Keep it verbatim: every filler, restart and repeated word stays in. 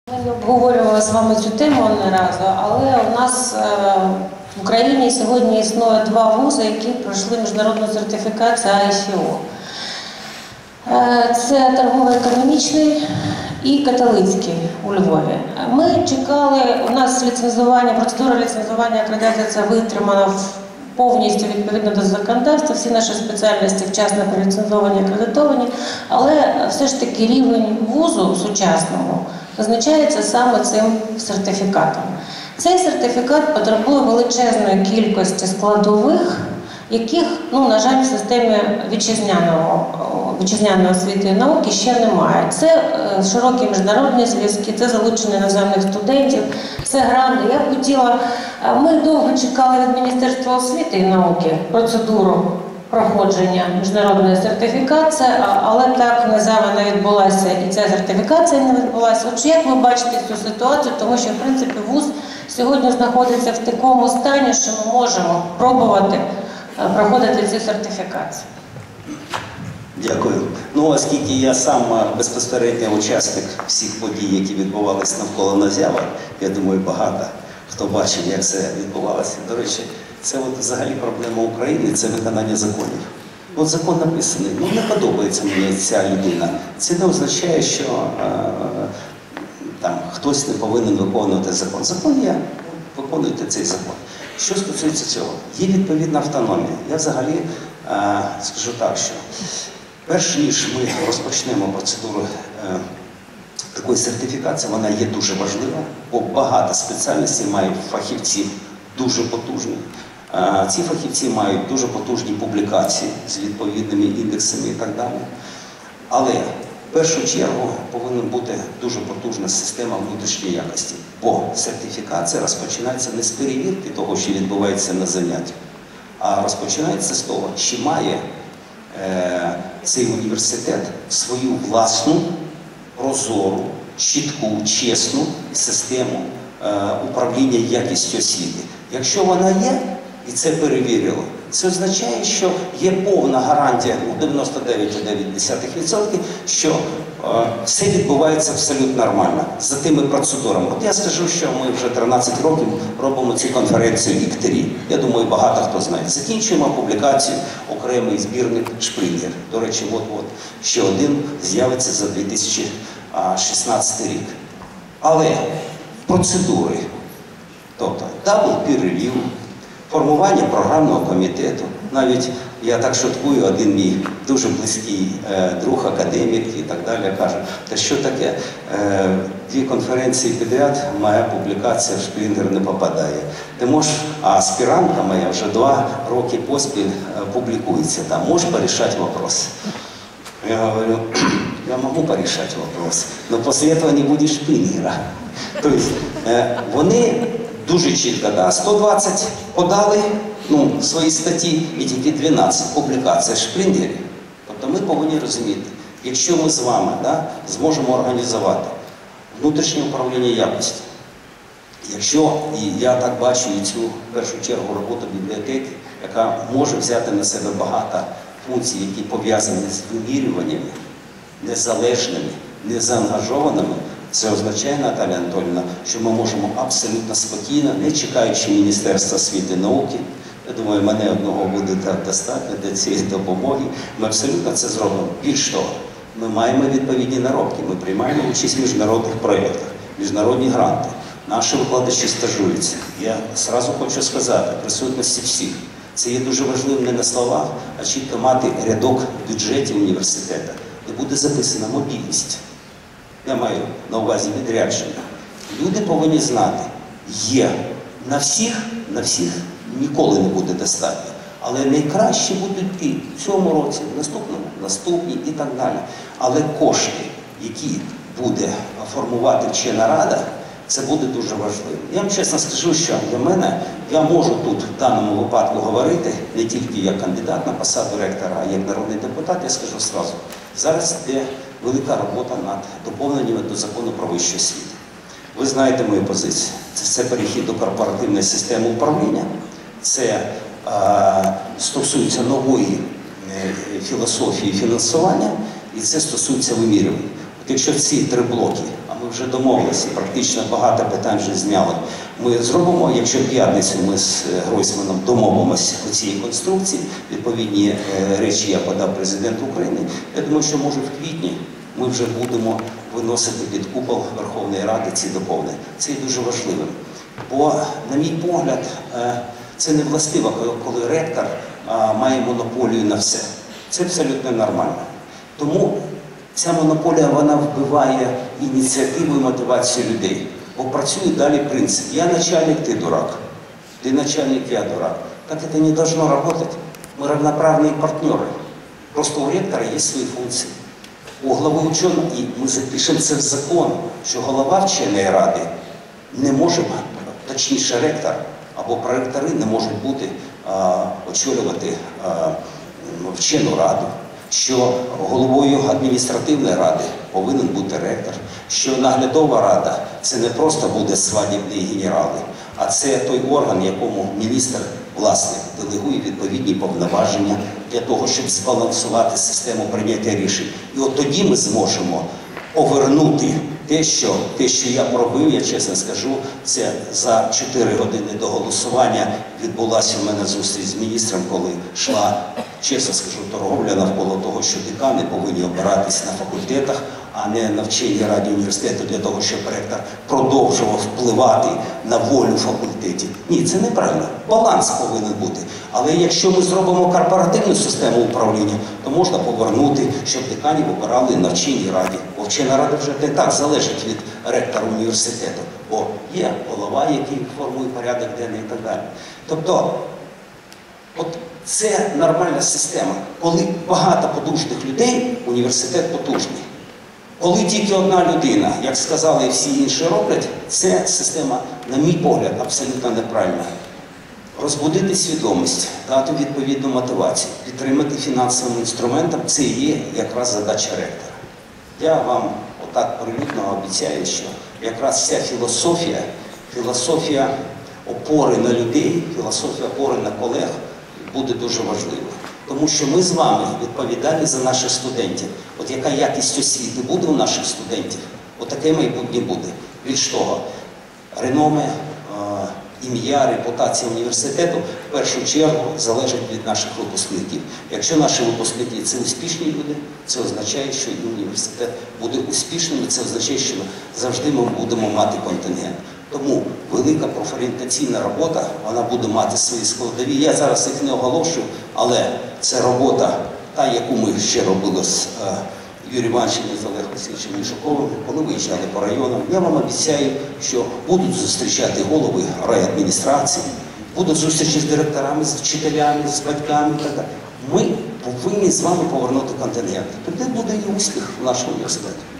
Ми не обговорювали з вами цю тему не разу, але у нас в Україні сьогодні існує два вузи, які пройшли міжнародну сертифікацію ай сі о. Це торгово-економічний і католицький у Львові. Ми чекали, у нас ліцензування, процедура ліцензування акредитації витримана повністю відповідно до законодавства, всі наші спеціальності вчасно проліцензовані, акредитовані, але все ж таки рівень вузу сучасного визначається саме цим сертифікатом. Цей сертифікат потребує величезної кількості складових, яких, ну, на жаль, в системі вітчизняного, вітчизняної освіти і науки ще немає. Це е, широкі міжнародні зв'язки, це залучення іноземних студентів, це гранти. Я б хотіла, ми довго чекали від Міністерства освіти і науки процедуру проходження міжнародної сертифікації, але так внезапно не відбулася і ця сертифікація не відбулася. Отже, як ви бачите цю ситуацію, тому що, в принципі, вуз сьогодні знаходиться в такому стані, що ми можемо пробувати проходити цю сертифікацію. Дякую. Ну, оскільки я сам безпосередньо учасник всіх подій, які відбувалися навколо Нозява, я думаю, багато хто бачив, як це відбувалося. До речі, це от взагалі проблема України – це виконання законів. От закон написаний, ну не подобається мені ця людина. Це не означає, що е, там хтось не повинен виконувати закон. Закон є, виконуйте цей закон. Що стосується цього? Є відповідна автономія. Я взагалі е, скажу так, що перш ніж ми розпочнемо процедуру е, такої сертифікації, вона є дуже важлива, бо багато спеціальностей мають фахівців дуже потужні. Е, ці фахівці мають дуже потужні публікації з відповідними індексами і так далі. Але в першу чергу повинна бути дуже потужна система внутрішньої якості, бо сертифікація розпочинається не з перевірки того, що відбувається на заняттях, а розпочинається з того, чи має е, цей університет свою власну, прозору, чітку, чесну систему е, управління якістю освіти. Якщо вона є, і це перевірило, це означає, що є повна гарантія у дев'яносто дев'ять цілих дев'ять десятих відсотка, що е, все відбувається абсолютно нормально за тими процедурами. От я скажу, що ми вже тринадцять років робимо цю конференцію «Ікторі». Я думаю, багато хто знає. Закінчуємо публікацію окремий збірник «Шпрингер». До речі, от-от ще один з'явиться за дві тисячі шістнадцятий рік. Але процедури, тобто double peer review, формування програмного комітету. Навіть, я так шуткую, один мій дуже близький е, друг, академік і так далі, каже, та що таке, е, дві конференції підряд, моя публікація в Шпрингер не попадає. Ти можеш, а аспірантка моя вже два роки поспіль е, публікується там, можеш порішати вопрос? Я говорю, я можу порішати вопрос, но після цього не буде Шпрингера. Тобто, е, вони дуже чітко, да, сто двадцять подали, ну, свої статті, і тільки дванадцять публікацій в Шпрингері. Тобто ми повинні розуміти, якщо ми з вами, да, зможемо організувати внутрішнє управління якості, якщо, і я так бачу і цю, в першу чергу, роботу бібліотеки, яка може взяти на себе багато функцій, які пов'язані з вимірюваннями, незалежними, незаангажованими, це означає, Наталя Анатоліївна, що ми можемо абсолютно спокійно, не чекаючи Міністерства освіти і науки, я думаю, мене одного буде достатньо для цієї допомоги, ми абсолютно це зробимо. Більш того, ми маємо відповідні наробки, ми приймаємо участь в міжнародних проєктах, міжнародні гранти, наші викладачі стажуються. Я одразу хочу сказати, присутності всіх, це є дуже важливо не на словах, а чітко мати рядок в бюджеті університету, де буде записана мобільність. Я маю на увазі відрядження. Люди повинні знати, є на всіх, на всіх ніколи не буде достатньо, але найкраще будуть ті в цьому році, в наступному, наступній і так далі. Але кошти, які буде формувати вчена рада, це буде дуже важливо. Я вам чесно скажу, що для мене, я можу тут в даному випадку говорити, не тільки як кандидат на посаду ректора, а як народний депутат, я скажу одразу. Зараз йде велика робота над доповненнями до закону про вищу освіту. Ви знаєте мою позицію. Це, це перехід до корпоративної системи управління, це е, стосується нової е, філософії фінансування, і це стосується вимірювання. От якщо ці три блоки, а ми ми вже домовилися, практично багато питань вже зняли. Ми зробимо, якщо в п'ятницю ми з Гройсманом домовимося по цій конструкції, відповідні речі я подав президенту України, я думаю, що може в квітні ми вже будемо виносити під купол Верховної Ради ці доповнення. Це є дуже важливим. Бо, на мій погляд, це не властиво, коли ректор має монополію на все. Це абсолютно нормально. Тому ця монополія, вона вбиває ініціативу і мотивацію людей. Бо працює далі принцип. Я начальник, ти дурак. Ты начальник, я дурак. Так это не должно работать. Мы равноправные партнеры. Просто у ректора есть свои функции. У глави ученого, і ми запишемо це в закон, що голова вченої ради не може, точніше ректор або проректори не можуть бути, а, очолювати а, вчену раду, що головою адміністративної ради повинен бути ректор, що наглядова рада – це не просто буде свадібні генерали, а це той орган, якому міністр, власник, делегує відповідні повноваження для того, щоб збалансувати систему прийняття рішень. І от тоді ми зможемо повернути те, що, те, що я пробив, я чесно скажу, це за чотири години до голосування відбулася у мене зустріч з міністром, коли йшла, чесно скажу, торговля навколо того, що декани повинні обиратись на факультетах, а не на вченій раді університету для того, щоб ректор продовжував впливати на волю факультетів. Ні, це неправильно. Баланс повинен бути. Але якщо ми зробимо корпоративну систему управління, то можна повернути, щоб деканів обирали на вченій раді. Бо вчена рада вже не так залежить від ректора університету. Бо є голова, який формує порядок денний і так далі. Тобто, от це нормальна система. Коли багато потужних людей, університет потужний. Коли тільки одна людина, як сказали і всі інші роблять, це система, на мій погляд, абсолютно неправильна. Розбудити свідомість, дати відповідну мотивацію, підтримати фінансовим інструментом – це є якраз задача ректора. Я вам отак прилюдно обіцяю, що якраз ця філософія, філософія опори на людей, філософія опори на колег буде дуже важливою. Тому що ми з вами відповідальні за наших студентів. От яка якість освіти буде у наших студентів, от таке майбутнє буде. Більш того, реноме, ім'я, репутація університету в першу чергу залежить від наших випускників. Якщо наші випускники – це успішні люди, це означає, що і університет буде успішним, і це означає, що завжди ми будемо мати контингент. Тому велика профорієнтаційна робота, вона буде мати свої складові. Я зараз їх не оголошую, але це робота, та, яку ми ще робили з е, Юрієм Івановичем і з Олегом Васильовичем Мішуковим, коли виїжджали по районам. Я вам обіцяю, що будуть зустрічати голови райадміністрації, будуть зустрічі з директорами, з вчителями, з батьками і так далі. Ми повинні з вами повернути контингент. Тоді буде і успіх в нашому університеті.